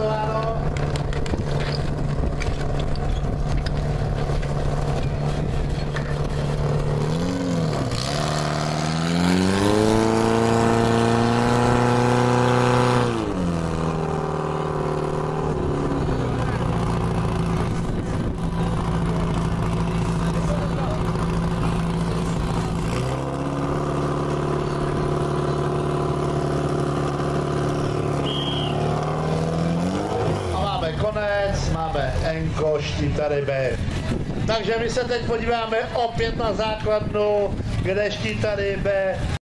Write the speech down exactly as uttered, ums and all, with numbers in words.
nastartováno. Konec, máme Enko, Štíta ryby. Takže my se teď podíváme opět na základnu, kde Štíta ryby.